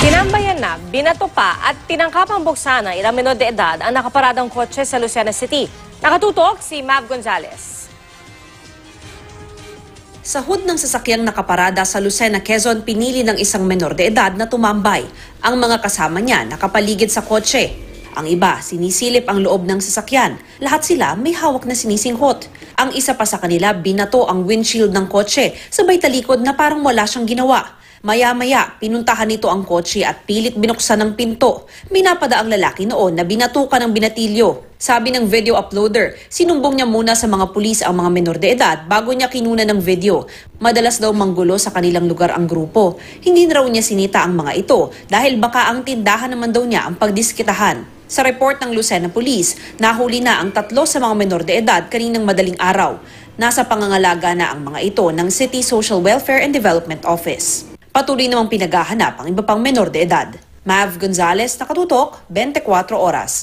Tinambayan na, binato pa at tinangkapang buksan ng ilang menor de edad ang nakaparadang kotse sa Lucena City. Nakatutok si Mav Gonzalez. Sa hood ng sasakyang nakaparada sa Lucena, Quezon, pinili ng isang menor de edad na tumambay. Ang mga kasama niya nakapaligid sa kotse. Ang iba, sinisilip ang loob ng sasakyan. Lahat sila may hawak na sinisinghot. Ang isa pa sa kanila, binato ang windshield ng kotse, sabay talikod na parang wala siyang ginawa. Maya-maya, pinuntahan nito ang kotse at pilit binuksan ng pinto. Minapada ang lalaki noon na binatukan ng binatilyo. Sabi ng video uploader, sinumbong niya muna sa mga pulis ang mga menor de edad bago niya kinuna ng video. Madalas daw manggulo sa kanilang lugar ang grupo. Hindi na raw niya sinita ang mga ito dahil baka ang tindahan naman daw niya ang pagdiskitahan. Sa report ng Lucena Police, nahuli na ang 3 sa mga menor de edad kaninang madaling araw. Nasa pangangalaga na ang mga ito ng City Social Welfare and Development Office. Patuloy namang pinaghahanap ang iba pang menor de edad. Mav Gonzalez, nakatutok, 24 Oras.